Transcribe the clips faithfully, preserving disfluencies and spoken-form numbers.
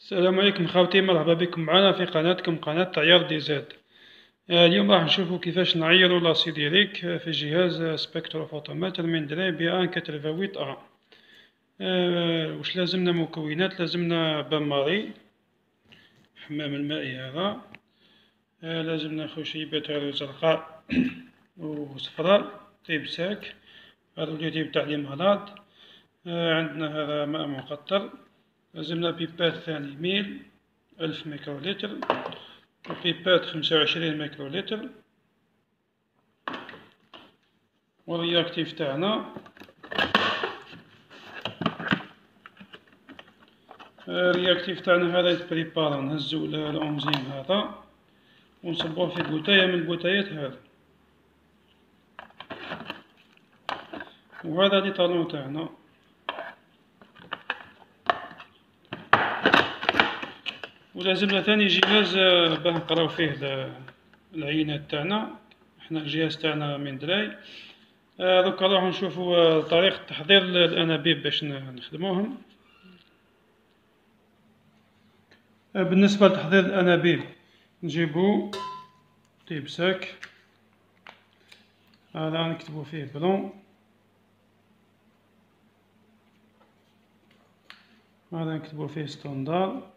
السلام عليكم خاوتي، مرحبا بكم معنا في قناتكم قناة عيار دي زاد. آه، اليوم راح نشوفو كيفاش نعيرو لاسي ديريك آه، في جهاز سبكتروفوتومتر من دراي بي ان ثمانية وثمانين ا. آه، واش لازمنا مكونات؟ لازمنا باماري حمام المائي هذا، آه، لازمنا خشيبة زرقاء وصفراء طيب ساك، هذا اللي تيب تاع لي مالاد. آه، عندنا هذا ماء مقطر، لازمنا بيبات ثاني ميل ألف ميكرولتر، وبيبات خمسة وعشرين ميكرولتر، والرياكتيف تاعنا الرياكتيف تاعنا هذا يتبريبارا. نهزو الأنزيم هذا ونصبوه في بوتاية من البوتايات هذا، وهذا لي طالون تاعنا. ولازمنا ثاني جهاز باه نقراو فيه العينات تاعنا. احنا الجهاز تاعنا من دراي. دوكا نروحو نشوفو طريقة تحضير الأنابيب باش نخدموهم. بالنسبة لتحضير الأنابيب نجيبو طيب ساك، هذا نكتبو فيه بلون، هذا نكتبو فيه ستوندار،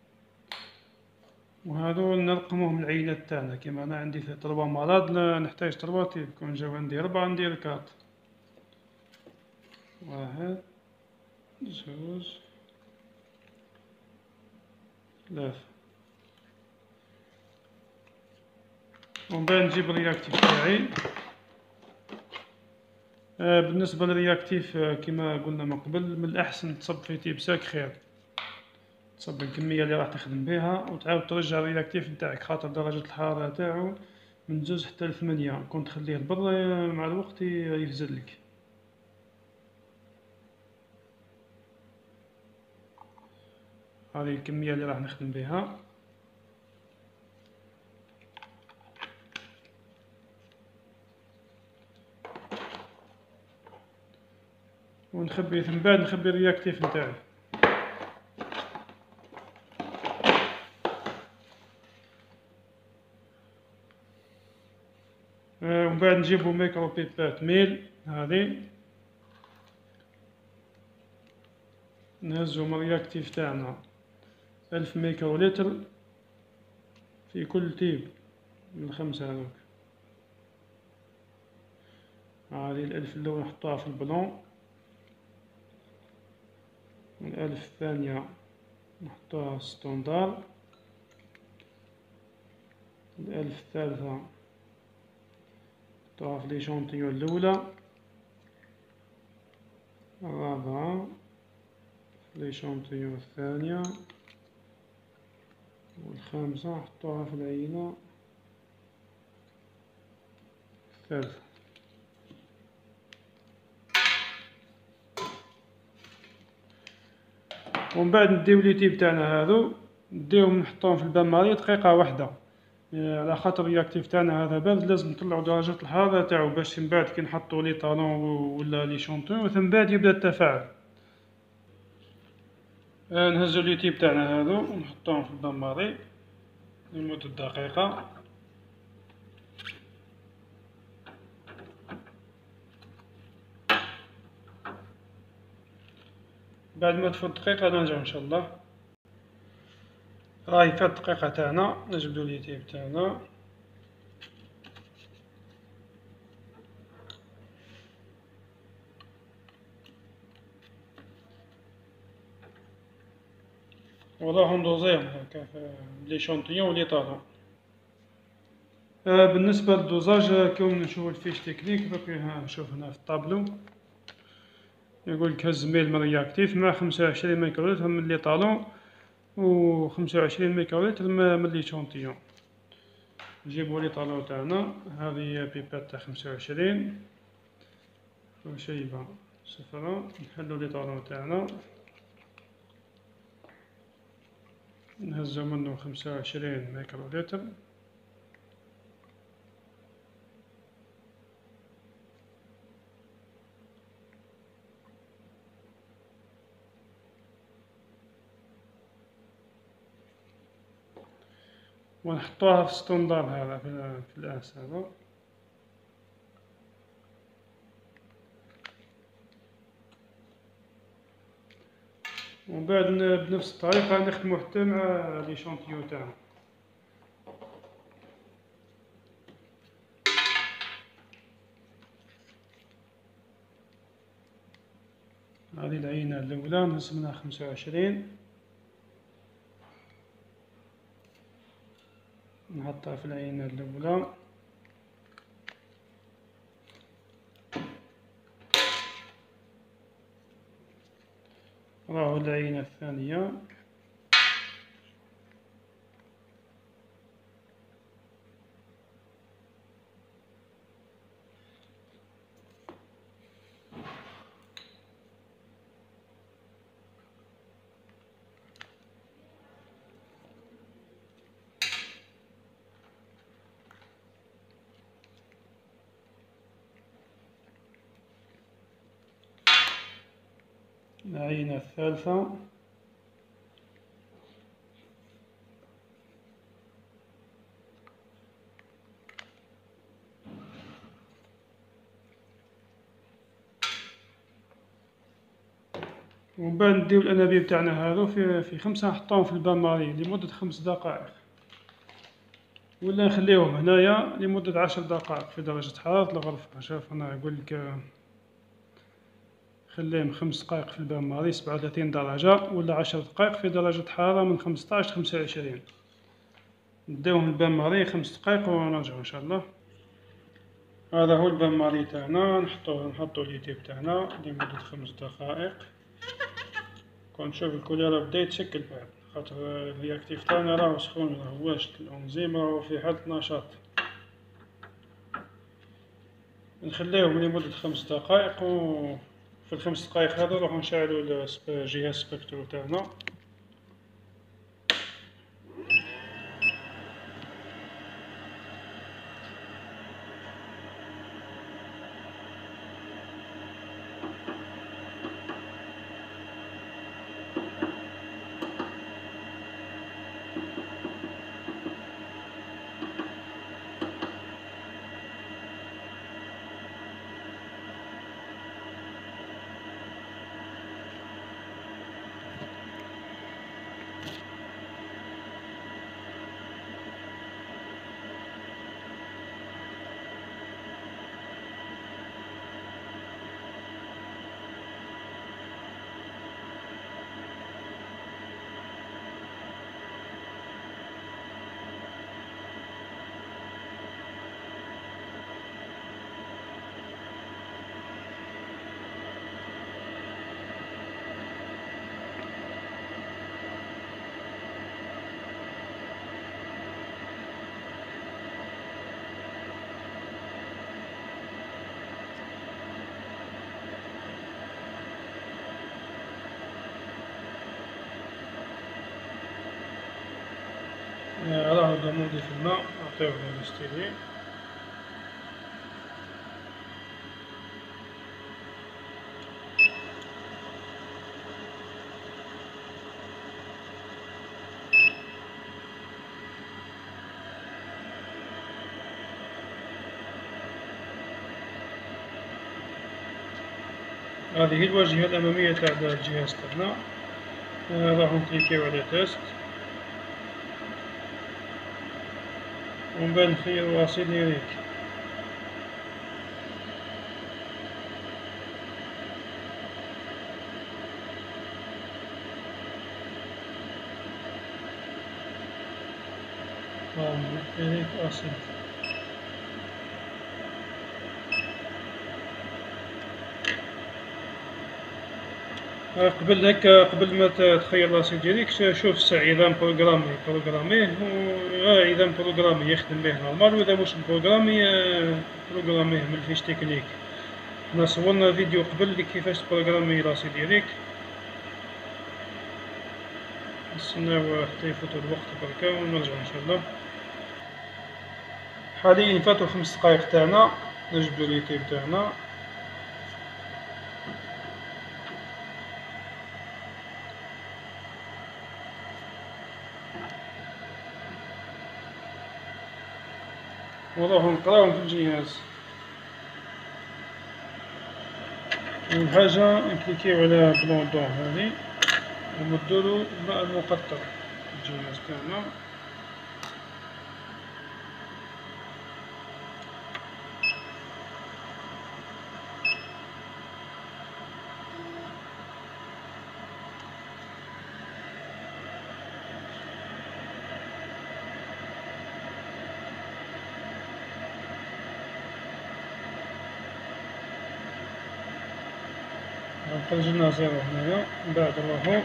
وهذو نرقموهم العينات تاعنا. كيما انا عندي تربة مرض نحتاج تربة طيب، كون جاو عندي ربعة ندير كاط. واحد زوج ثلاثة. ومن بعد نجيب الرياكتيف تاعي. آه بالنسبة للرياكتيف آه كما قلنا من قبل، من الأحسن تصب في تيب ساك خير، تصب الكمية اللي راح تخدم بها وتعاود ترجع الرياكتيف نتاعك، خاطر درجة الحرارة تاعو من زوج حتى لثمانية. كون تخليه البر مع الوقت يفزدلك. هذه الكمية اللي راح نخدم بها. ونخبي من بعد نخبي الرياكتيف نتاعي. آه ومن بعد نجيبو ميكرو بيبات ميل، هذه نهزو من الرياكتيف تاعنا ألف ميكرولتر في كل تيب من الخمسة هذوك. هذه الألف الأولى نحطوها في البلون، والألف الثانية نحطوها ستوندار، الألف الثالثة نحطوها في ليشونتيون الأولى، الرابعة في ليشونتيون الثانية، والخامسة نحطوها في العينة الثالثة. ومن بعد نديو لي تيب تاعنا هادو، نديوهم نحطوهم في الباماري دقيقة واحدة، على خاطر الرياكتيف تاعنا هذا بارد، لازم نطلعو درجة الحرارة تاعو باش من بعد كي نحطو لي طالون ولا لي شونطون ومن بعد يبدا التفاعل. نهزو لي تيب تاعنا هادو ونحطوهم في الباماري لمدة دقيقة. بعد ما تفوت دقيقة نرجعو ان شاء الله. راهي فات الدقيقة تاعنا، نجبدو لي تيب تاعنا. وراهم ندوزيهم هاكا في لي شونطيون ولي طالون. آه بالنسبة للدوزاج كون نشوفو الفيش تكنيك دوك. ها شوف هنا في الطابلو يقولك هز ميل من رياكتيف مع خمسة وعشرين ميكرولتر من لي طالون و خمسة وعشرين ميكرولتر من لي شونطيون. نجيبو لي طالون تاعنا، هذه بيبات تاع خمسة وعشرين، خشيبة صفرا. نحلو لي طالون تاعنا، نهزو منو خمسة وعشرين ميكرولتر، ونحطوها في ستوندار هذا في, في الأس هذا. ومن بعد بنفس الطريقة نخدمو حتى مع لي شونتيو تاعنا. هذه العينة الأولى نقسمها خمسة وعشرين، نحطها في العينة الأولى. راهو العينة الثانية. العينة الثالثة. ومن بعد نديو الأنابيب تاعنا هذو في في خمسة نحطوهم في البان ماري لمدة خمس دقائق، ولا نخليهم هنايا لمدة عشر دقائق في درجة حرارة الغرفة. شوف أنا نقولك خليهم خمس دقائق في البان ماري سبعة وثلاثين درجة، ولا عشر دقائق في درجة حرارة من خمسطاش لخمسة وعشرين. نديوهم البان ماري خمس دقائق ونرجعو إن شاء الله. هذا هو البان ماري تاعنا، نحطوه نحطو ليتيب تاعنا لمدة خمس دقائق. كون نشوف الكوليرة بدا يتشكل بعد، خاطر الرياكتيف تاعنا راهو سخون، راهو واجد الأنزيم راهو في حالة نشاط. نخليهم لمدة خمس دقائق، و في الخمس دقائق هذا نروحو نشعلو جهاز سبكترو تاعنا. راه الغموضي في الماء نعطيوه يستوي. هذه هي الواجهة الأمامية تاع الجهاز تاعنا. راح نكليكيو على تيست، ومن بعد نخيرو أسيليريك. أسيليريك أسيد. قبل هكا قبل ما تخير لاسيد ديالك شوف الساعة إذا بروغرامي بروغراميه، و إذا بروغرامي يخدم به نورمال، وإذا مش بروغرامي بروغراميه من الفيش تكنيك. حنا صورنا فيديو قبل كيفاش تبروغرامي لاسيد ديالك. نستناو حتى يفوتو الوقت بركا ونرجعو إن شاء الله. حاليا فاتو خمس دقايق تاعنا، نجبدو ليتيب تاعنا. ونروحو نقراوهم في الجهاز. أول حاجة نكليكيو على بلون دون هاذي ونمدولو الماء المقطر في الجهاز تاعنا. نخرج لنا زيرو هنايا، من بعد نروحو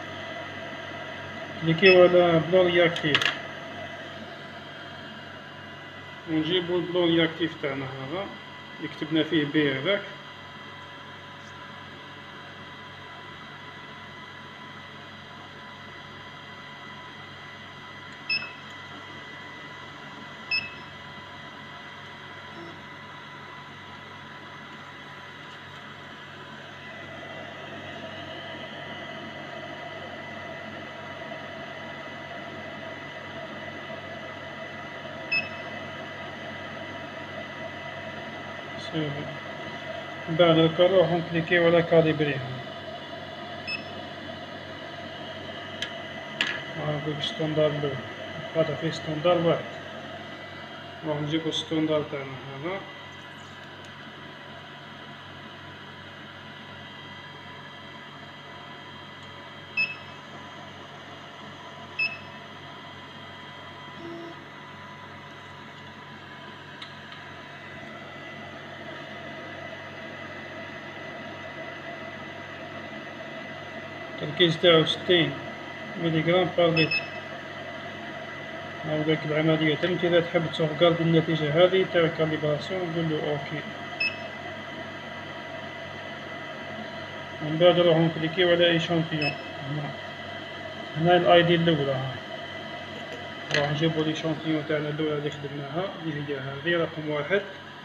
كليكيو على بلون رياكتيف ونجيبو البلون رياكتيف تاعنا هذا اللي كتبنا فيه بي هذاك. من بعد هاكا نروحو نكليكيو على كاليبري هاكا ستوندار الأول، هذا فيه ستوندار واحد، نروحو نجيبو ستوندار تاعنا هذا التركيز تاعو ستين مليغرام بار لتر. هاو داك العملية تا نتا إذا تحب توغارد النتيجة هذه تاع الكاليبراسيون نقولو اوكي. ومن بعد نروحو نكليكيو على ايشانتيون هنا، هنا الاي دي اللولة ها، نروحو نجيبو ليشانتيون تاعنا اللولة لي خدمناها لي هي هذه رقم واحد،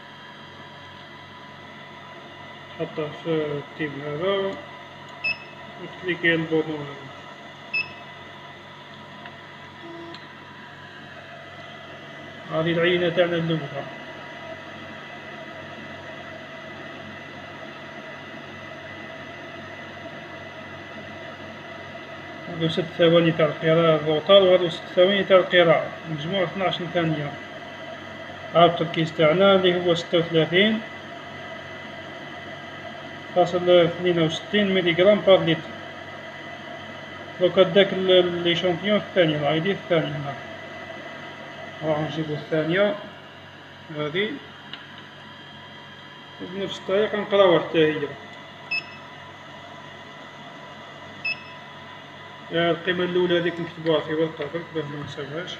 نحطها في التيب هذا وتكليكي على البوطون هذا. هذه العينة تاعنا اللولة، هادو ست ثواني تاع القراءة الروتال وهادو ست ثواني تاع القراءة، مجموع اثناش ثانية. هاو التركيز تاعنا اللي هو ستة وثلاثين فاصل اثنين وستين مليغرام بار لتر. دوكا داك ليشونتيون الثاني الاي دي الثاني هنا، نروحو نجيبو الثانية هادي وبنفس الطريقة نقراوها حتى هي. القيمة الأولى هاذيك نكتبوها في ورقة برك باه منساوهاش.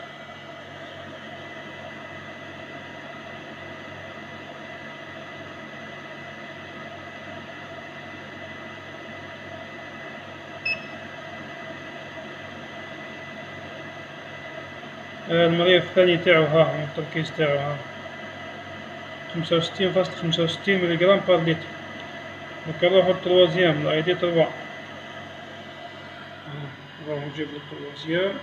المريف الثاني تاعو ها هو التركيز تاعو ها خمسة وستين فاصل خمسة وستين مليغرام بار لتر. دوكا نروحو للتروازيام الاي دي تروا، نروحو نجيبو التروازيام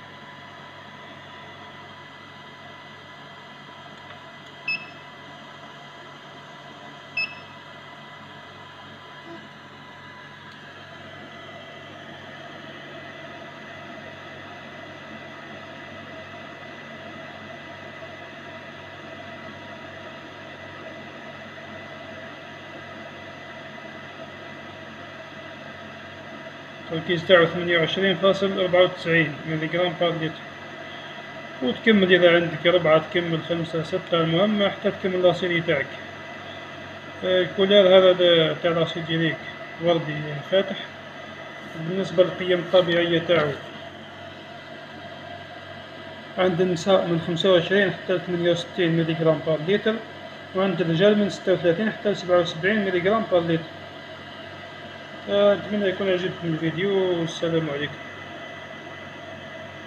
التركيز تاعو ثمانية وعشرين فاصل أربعة وتسعين مليغرام بار لتر. وتكمل إذا عندك ربعة تكمل خمسة ستة، المهم حتى تكمل لاسيدي تاعك. الكولير هذا تاع لاسيديريك وردي فاتح. بالنسبة للقيم الطبيعية تاعو عند النساء من خمسة وعشرين حتى ثمانية وستين مليغرام بار لتر، وعند الرجال من ستة وثلاثين حتى سبعة وسبعين مليغرام بار لتر. أتمنى يكون عجبكم الفيديو والسلام عليكم.